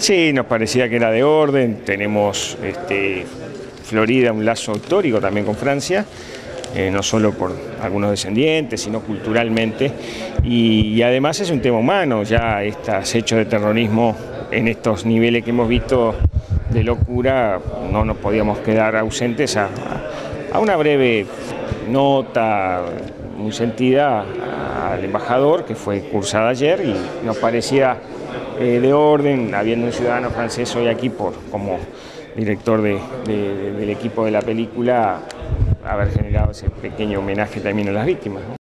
Sí, nos parecía que era de orden. Tenemos Florida, un lazo histórico también con Francia, no solo por algunos descendientes, sino culturalmente. Y además es un tema humano, ya estos hechos de terrorismo en estos niveles que hemos visto de locura, no nos podíamos quedar ausentes a una breve nota muy sentida al embajador que fue cursada ayer, y nos parecía de orden, habiendo un ciudadano francés hoy aquí como director del equipo de la película, haber generado ese pequeño homenaje también a las víctimas, ¿no?